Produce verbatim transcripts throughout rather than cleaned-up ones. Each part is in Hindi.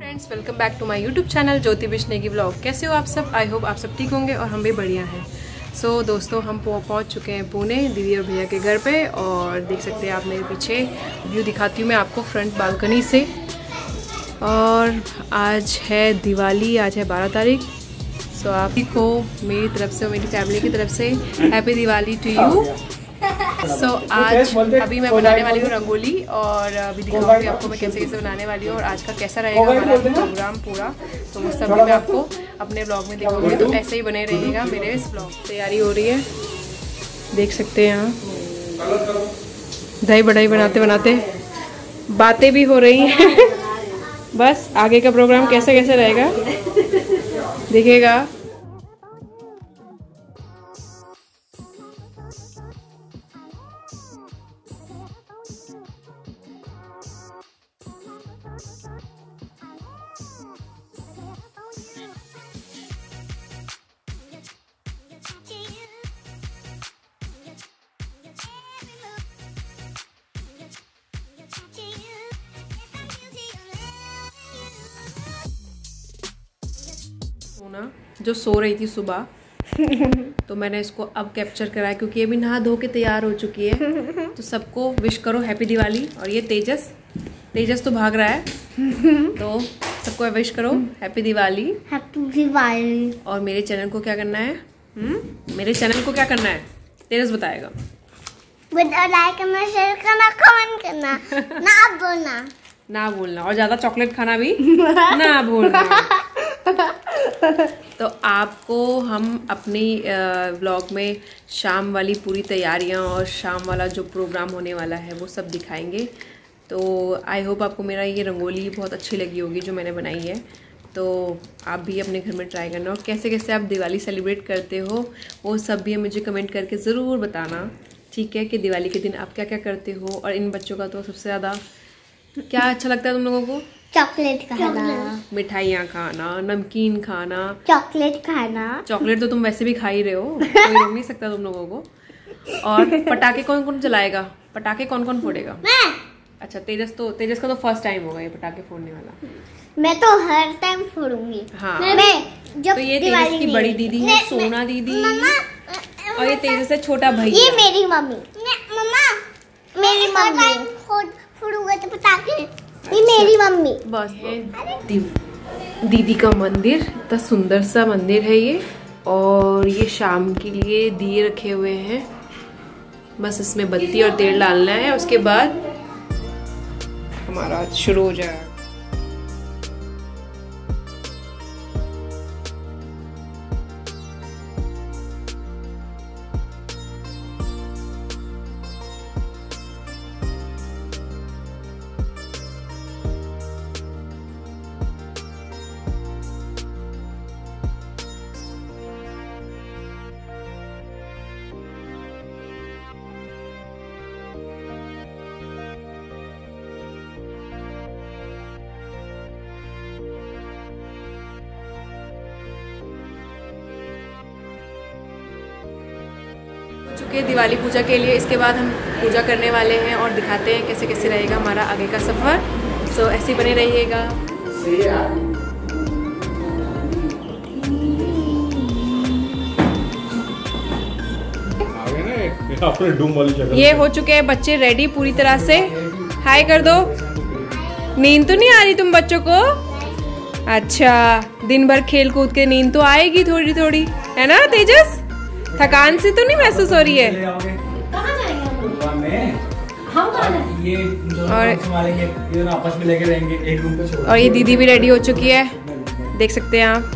Friends, welcome back to my YouTube channel Jyoti बिश्नेगी ब्लॉग। कैसे हो आप सब? आई होप आप सब ठीक होंगे और हम भी बढ़िया हैं। सो so, दोस्तों, हम पहुंच चुके हैं पुणे दीदी और भैया के घर पे और देख सकते हैं आप मेरे पीछे व्यू दिखाती हूँ मैं आपको फ्रंट बालकनी से। और आज है दिवाली, आज है बारह तारीख। सो so, आप को मेरी तरफ से और मेरी फैमिली की तरफ से happy Diwali to you. So so, आज अभी मैं बनाने वाली हूँ रंगोली और अभी दिखाऊंगी आपको मैं कैसे कैसे बनाने वाली हूँ और आज का कैसा रहेगा हमारा प्रोग्राम पूरा। तो वो सब भी मैं आपको अपने ब्लॉग में दिखाऊंगी, तो ऐसे ही बने रहेगा मेरे इस ब्लॉग। तैयारी हो रही है, देख सकते हैं यहाँ दही बड़ाई बनाते बनाते बातें भी हो रही हैं। बस आगे का प्रोग्राम कैसे कैसे रहेगा दिखेगा। ना जो सो रही थी सुबह तो मैंने इसको अब कैप्चर कराया क्योंकि अभी नहा धो के तैयार हो चुकी है। तो सबको विश करो हैप्पी दिवाली। और ये तेजस तेजस तो भाग रहा है, तो सबको विश करो हैप्पी दिवाली। हैप्पी दिवाली। और मेरे चैनल को क्या करना है? हम्म मेरे चैनल को क्या करना है तेजस बताएगा। लाइक करना, शेयर करना, कमेंट करना, ना बोलना ना बोलना और ज्यादा चॉकलेट खाना भी ना भूलना। तो आपको हम अपनी व्लॉग में शाम वाली पूरी तैयारियां और शाम वाला जो प्रोग्राम होने वाला है वो सब दिखाएंगे। तो आई होप आपको मेरा ये रंगोली बहुत अच्छी लगी होगी जो मैंने बनाई है। तो आप भी अपने घर में ट्राई करना और कैसे कैसे आप दिवाली सेलिब्रेट करते हो वो सब भी मुझे कमेंट करके ज़रूर बताना, ठीक है? कि दिवाली के दिन आप क्या क्या करते हो। और इन बच्चों का तो सबसे ज़्यादा क्या अच्छा लगता है तुम लोगों को? चॉकलेट खाना, मिठाइयाँ खाना, नमकीन खाना, चॉकलेट खाना। चॉकलेट तो तुम वैसे भी खा ही रहे हो, कोई रोक नहीं सकता तुम लोगों को। और पटाखे कौन कौन जलाएगा? पटाखे कौन कौन फोड़ेगा? मैं। अच्छा, तेजस तो तेजस का तो फर्स्ट टाइम होगा ये पटाखे फोड़ने वाला। मैं तो हर टाइम फोड़ूंगी। हाँ, मैं जब तो ये तेजस की बड़ी दीदी है सोना दीदी और ये तेजस है छोटा भैया। ये मेरी मम्मी। मम्मा मेरी मम्मी फोड़ूंगा तो पटाखे। ये मेरी मम्मी। बस है दी, दीदी का मंदिर, इतना सुंदर सा मंदिर है ये। और ये शाम के लिए दिए रखे हुए हैं, बस इसमें बत्ती और तेल डालना है, उसके बाद हमारा शुरू हो जाएगा। चुके दिवाली पूजा के लिए, इसके बाद हम पूजा करने वाले हैं और दिखाते हैं कैसे कैसे रहेगा हमारा आगे का सफर। सो so, ऐसे बने रहिएगा। ये हो चुके हैं बच्चे रेडी पूरी तरह से। हाय कर दो। नींद तो नहीं आ रही तुम बच्चों को? अच्छा, दिन भर खेल कूद के नींद तो आएगी थोड़ी थोड़ी, है ना तेजस? थकान से तो नहीं महसूस हो रही है? कहाँ जाएंगे हम? ये और आपस में लेके रहेंगे एक रूम पे छोड़। और ये दीदी भी रेडी हो चुकी है, देख सकते हैं आप।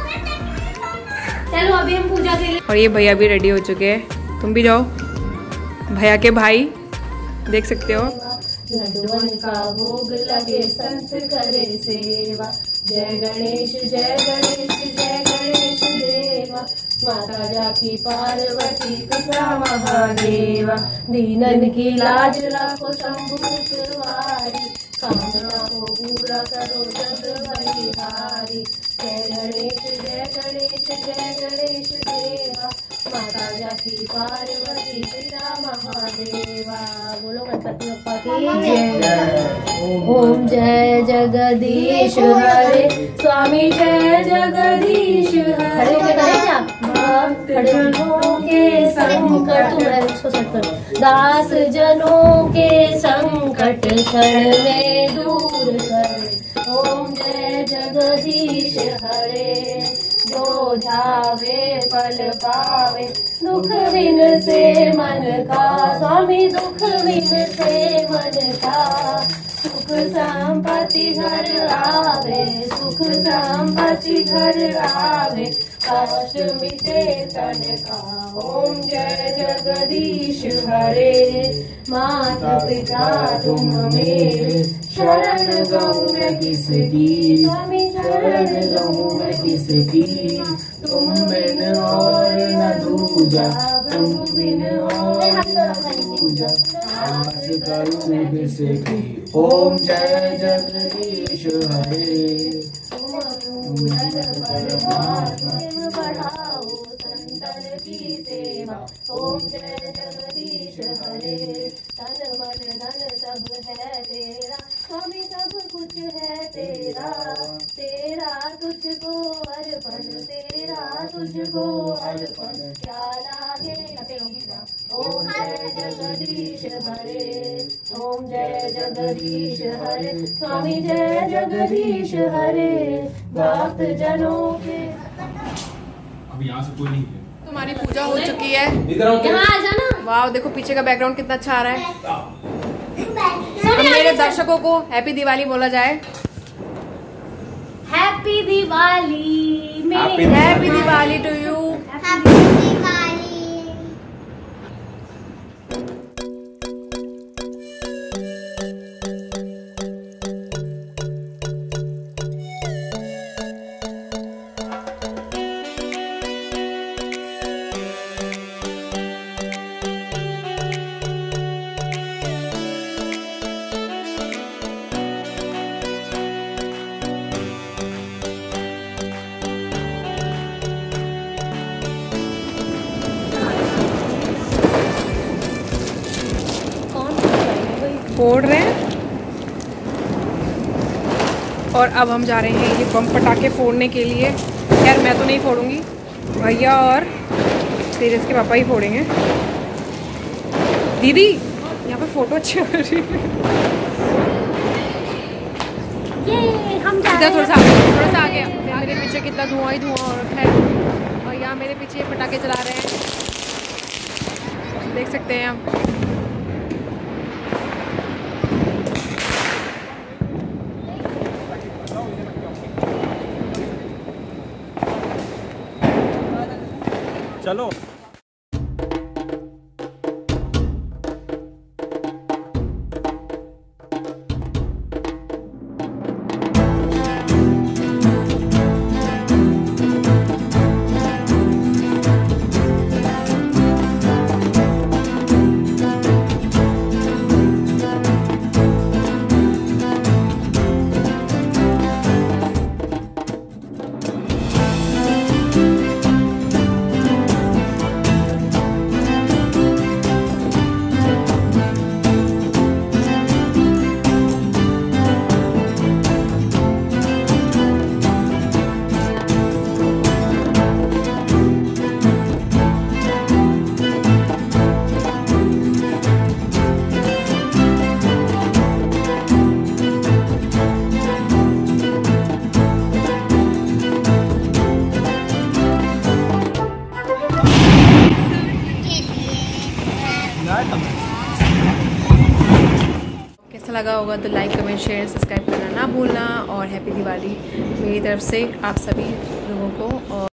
चलो अभी हम पूजा के लिए। और ये भैया भी रेडी हो चुके हैं, तुम भी जाओ। भैया के भाई देख सकते हो। लड्डुअन का भोग लगे संत करे सेवा। जय गणेश जय गणेश जय गणेश देवा। माता जाकी पार्वती पिता महादेवा। दीनन की लाज राखो शंभु सवारी। कामना को पूरा करो जग बलिहारी। जय गणेश जय गणेश जय गणेश देवा। माता जाकी पार्वती पिता महादेवा। बोलो गणपति बप्पा की जय। ओम जय जगदीश हरे स्वामी जय जगदीश हरे भक्तजनों के संकट दास जनों के संकट क्षण में दूर करे। ओम जय जगदीश हरे जो ध्यावे फल पावे दुख विन से मन का स्वामी दुख विन से मन का सुख संपत्ति घर आवे सुख संपत्ति घर आवे कष्ट मिटे तन का। ओम जय जगदीश हरे माता पिता तुम मेरे शरण गहूँ मैं किसकी स्वामी शरण गहूँ मैं किसकी तुम बिन और न दूजा तुम बिन और न दूजा आस करूँ किसकी। ओम जय जगदीश हरे परमात्मा बढ़ाओ संतन की सेवा। ओम जय जगदीश हरे तन मन धन सब है तेरा स्वामी सब कुछ है तेरा तेरा तुझको अर्पण तेरा तुझको अर्पण क्या लागे। ओम जय जगदीश हरे ओम जय जगदीश हरे स्वामी जय जगदीश हरे भक्त जनों के। अब यहाँ से कोई नहीं है। तुम्हारी पूजा हो चुकी है। यहाँ आ जाना। वाह देखो पीछे का बैकग्राउंड कितना अच्छा आ रहा है। अब मेरे दर्शकों को हैप्पी दिवाली बोला जाए। हैप्पी दिवाली मेरी happy Diwali to you. Happy Diwali. फोड़ रहे हैं और अब हम जा रहे हैं ये बम पटाखे फोड़ने के लिए। यार मैं तो नहीं फोड़ूंगी, भैया और तेजस के पापा ही फोड़ेंगे। दीदी यहाँ पे फोटो अच्छी हो रही है। ये हम जा इधर थोड़ा सा थोड़ा सा आगे। मेरे पीछे कितना धुआं ही धुआं हो रखा है और यहाँ मेरे पीछे पटाखे चला रहे हैं, देख सकते हैं आप। चलो कैसा लगा होगा तो लाइक कमेंट शेयर सब्सक्राइब करना ना भूलना। और हैप्पी दिवाली मेरी तरफ से आप सभी लोगों को। और